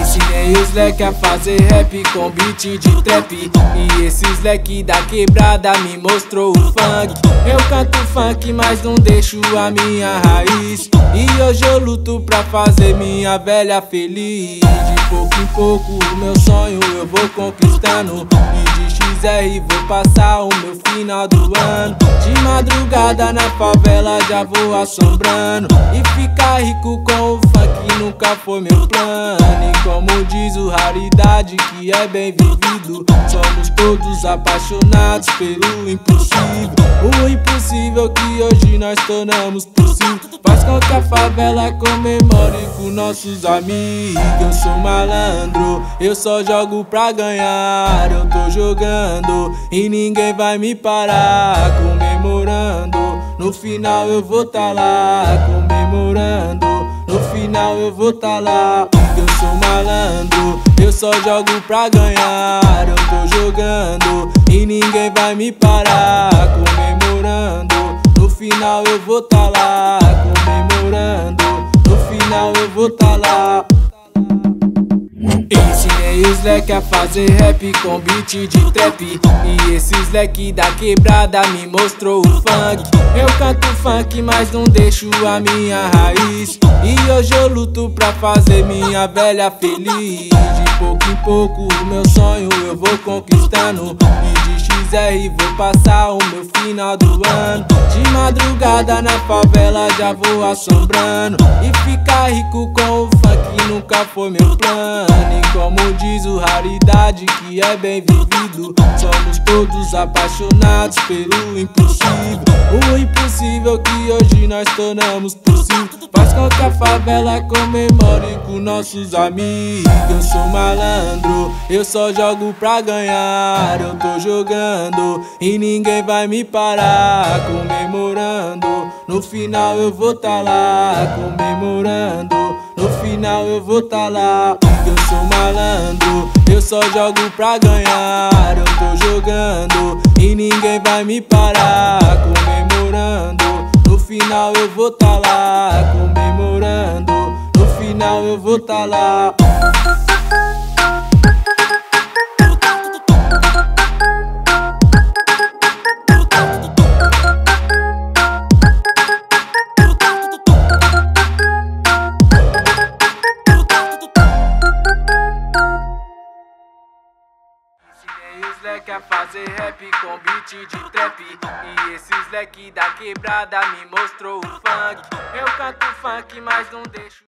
Ensinei os leque a fazer rap com beat de trap, e esses leque da quebrada me mostrou o funk. Eu canto funk, mas não deixo a minha raiz, e hoje eu luto pra fazer minha velha feliz. De pouco em pouco o meu sonho eu vou conquistando, e de XR vou passar o meu final do ano. De madrugada na favela já vou assombrando, e ficar rico com o funk nunca foi meu plano. E como diz o Raridade, que é bem vivido, somos todos apaixonados pelo impossível. O impossível que hoje nós tornamos possível faz com que a favela comemore com nossos amigos. Eu sou malandro, eu só jogo pra ganhar. Eu tô jogando e ninguém vai me parar. Comemorando, no final eu vou tá lá. Comemorando, no final eu vou tá lá. Eu sou malandro, eu só jogo pra ganhar. Eu tô jogando e ninguém vai me parar. Comemorando, no final eu vou tá lá. Comemorando, no final eu vou tá lá. Ensinei os leque a fazer rap com beat de trap, e esses leque da quebrada me mostrou o funk. Eu canto funk, mas não deixo a minha raiz, e hoje eu luto pra fazer minha velha feliz. De pouco em pouco o meu sonho eu vou conquistando, e de XR vou passar o meu final do ano. De madrugada na favela já vou assombrando, e ficar rico com o funk nunca foi meu plano. E como diz o Raridade, que é bem vivido, somos todos apaixonados pelo impossível. O impossível que hoje nós tornamos possível faz com que a favela comemore com nossos amigos. Eu sou malandro, eu só jogo pra ganhar. Eu tô jogando e ninguém vai me parar. Comemorando, no final eu vou tá lá. Comemorando, no final eu vou tá lá. Eu sou malandro, eu só jogo pra ganhar. Eu tô jogando e ninguém vai me parar. Comemorando, no final eu vou tá lá. Comemorando, no final eu vou tá lá. Ensinei os leque a fazer rap com beat de trap, e esses leque da quebrada me mostrou o funk. Eu canto funk, mas não deixo